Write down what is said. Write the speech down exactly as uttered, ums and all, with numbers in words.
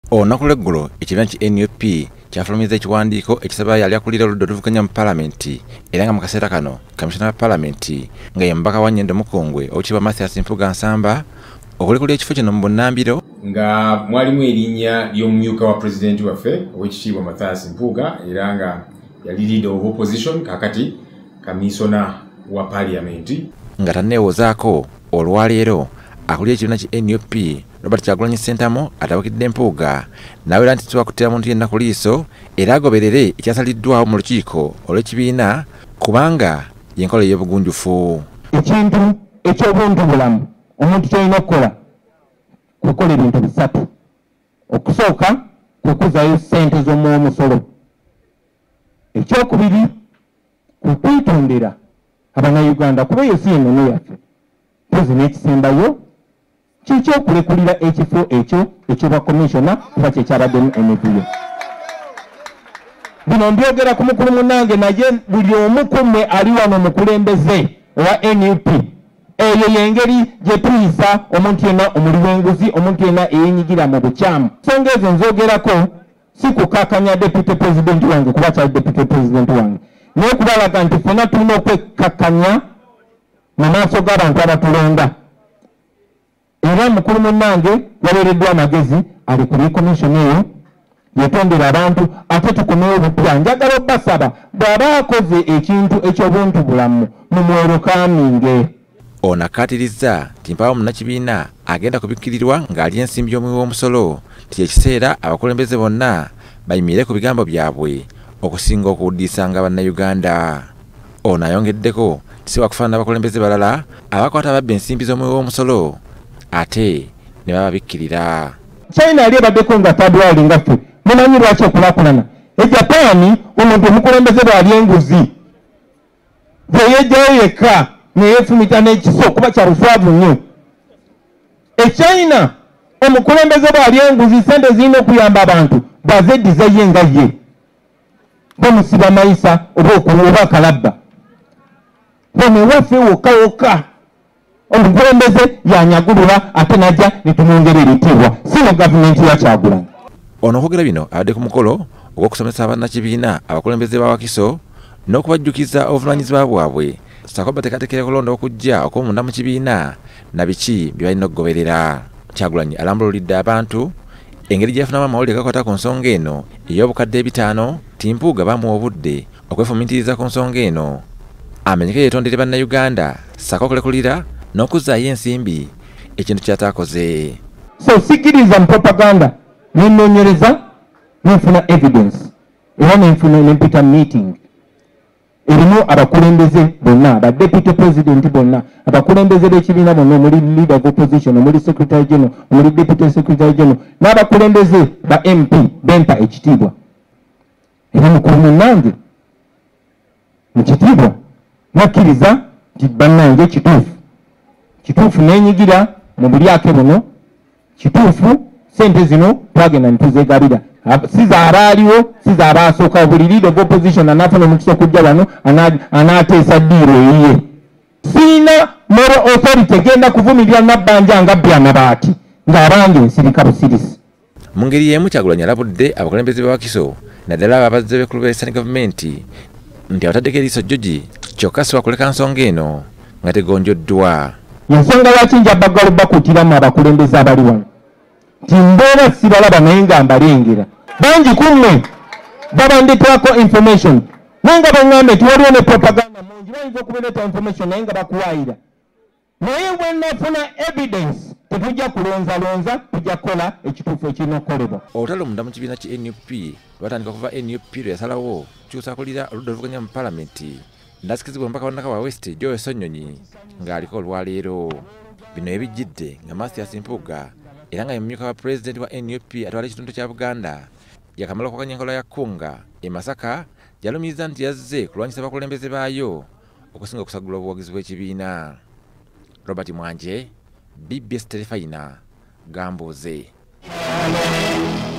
Olunaku lw'eggulo ekibiina ki N U P kyafulumiza ekiwandiiko ekisaba yali akulira oludda oluvuganya mu Paalamenti era nga mu kaseera kano Kamisona wa Paalamenti nga ye mubaka wa Nyendo Mukongwe Oweekitiibwa Mathias Mpuuga Nsamba okulekulira ekifo kino mu Bunnambiro nga mwalimu erinnya ly'omumyuka wa pulezidenti waffe Oweekitiibwa Mathias Mpuuga era nga yali leader of opposition kakati Kamisona wa Paalamenti nga tanneewozaako olwaleero akulira ekibiina ki N U P Robert Kyagulanyi Ssentamu atabukidde Mpuuga n'awera nti twakuttira muntu yenna ku liiso era agoberere ekyasaliddwawo mu lukiiko olw'ekibiina kubanga y'enkola ey'obugunjufu. Ekintu eky'obuntu bulamu omuntu ky'olina okukola kukola ebintu bisatu. Okusooka kukuzayo ssente z'omusolo. Ekyokubiri kwetondera Abannayuganda kuba eyo si ennono yaffe. Mpozi n'ekisembayo ky'ekyokulekulira ekifo ekyo eky'obwa komishona kuba kyekyabaddemu emivuyo. Bino mbyogera ku mukulu munnange naye buli omu ku mmwe ali wano mukulembeze owa N U P. Eyo y'engeri gye tuyisa omuntu yenna omuli w'enguzi, omuntu yenna eyeenyigira mu bukyamu. Ensonga ezo nzoogerako si kukakanya deputy president wange kuba kyali deputy president wange, naye kubalaga nti ffenna tulina okwekkakkanya mu maaso g'abantu abatulonda. Era mukulu munnange yaweereddwa amagezi ali kuri komishoni eyo yetondera abantu ate tukomewo obupya. Njagala obbasaba bw'aba akoze ekintu eky'obuntu bulamu mumwerokaaminge. Ono akkaatirizza nti mpaawo munnakibiina agenda kubikkirirwa ng'ali ensimbi y'omuwi w'omusolo ti ekiseera abakulembeze bonna bayimirire ku bigambo byabwe okusinga okuwuddisanga Bannayuganda. Ono ayongeddeko ti si wakufaanana abakulembeze balala abakwata ababba ensimbi z'omuwi w'omusolo ate ne bababikkirira. China yali ebaddeko nga tadwali nga ffe mumanyi lwaki okulaakulana. E Japaani omuntu omukulembeze bw'ali enguzi bweyejjayo yekka neyeefumita n'ekiso kuba kya buswavu nnyo. E China omukulembeze bw'ali enguzi sente zirina okuyamba abantu bw'azeddiza ye nga ye bamusiba mayisa oba oba akalabba. Bano ewaffe wokka wokka omukulembeze yanyagulula ate najja ne tumwongera ebitiibwa si mu gavumenti ya Kyagulanyi. Ono okwogera bino abadde ku mukolo ogw'okusomesa bannakibiina abakulembeze ba Wakiso n'okubajjukiza obuvunaanyizibwa bwabwe ssaako bateekateekera kulonda okujja okw'omunda mu kibiina na biki bye balina okugoberera. Kyagulanyi alambululidde abantu engeri gye yafunamu amawulire gakwata ku nsonga eno ey'obukadde ebitaano ti Mpuuga bamuwa obudde okwefumiitiriza ku nsonga eno amenyeke yeetondere Bannayuganda ssaako okulekulira n'okuzaayo ensimbi ekintu ky'ataakoze. So sikiriza mu propaganda nennoonyereza nenfuna evidence era nenfuna nempita meeting erimu abakulembeze bonna ba deputy president bonna abakulembeze b'ekibiina bonna omuli leader of opposition omuli secretary general omuli deputy secretary general n'abakulembeze ba M P bempa ekitiibwa. Era mukulu munnange mu kitiibwa nakkiriza nti bannange kituufu kituufu neenyigira mu bulyake buno kituufu sente zino twagenda nituzeegabira sizaalaaliwo sizaalaasooka buli leader of opposition anaafuna omukisa okujja wano anaateesa ddiiro eyiye. Siina moral authority genda kuvumirira nabbanja nga bbya mabaati ng'abange nsirika busirisi. Mu ngeri y'emu Kyagulanyi alabudde abakulembeze ba Wakiso naddala ababazze b'ekkulu b'essaani gavumenti nti abataddeko eriiso jjogi kyokka si wakuleka nsonga eno nga tegonjoddwa. Ensonga lwaki njabagala bakutiramu abakulembeze abali wano nti mbeera sibalaba naye nga mbalengera bangi kummwe babandeetako information naye nga baŋŋambe nti waliwo ne propaganda mungi bayinza okubeereta information naye nga bakuwaayira. Naye bwe nafuna evidence tetujja kulonzalonza tujja kukola ekituufu ekirina okukolebwa. Olutalo munda mu kibiina ki N U P lwatandika okuva N U P lwe yasalawo kukyusa akulira oludda oluvuganya mu Paalamenti ndasikizibwa omubaka wa Nakawa West Joe Sonyonyi ng'aliko olwaleero. Bino ebijjidde nga Mathias Mpuuga era nga ye mumyuka wa pulezidenti wa N U P atwala ekitundu kya Buganda yakamala okwakanya enkola ya Kkunga e Masaka gy'alumiriza nti yazze kulwanyisa abakulembeze baayo okusinga okusagula obuwagizi bw'ekibiina. Robert Mwanje, B B S Terefayina, Gambuuze.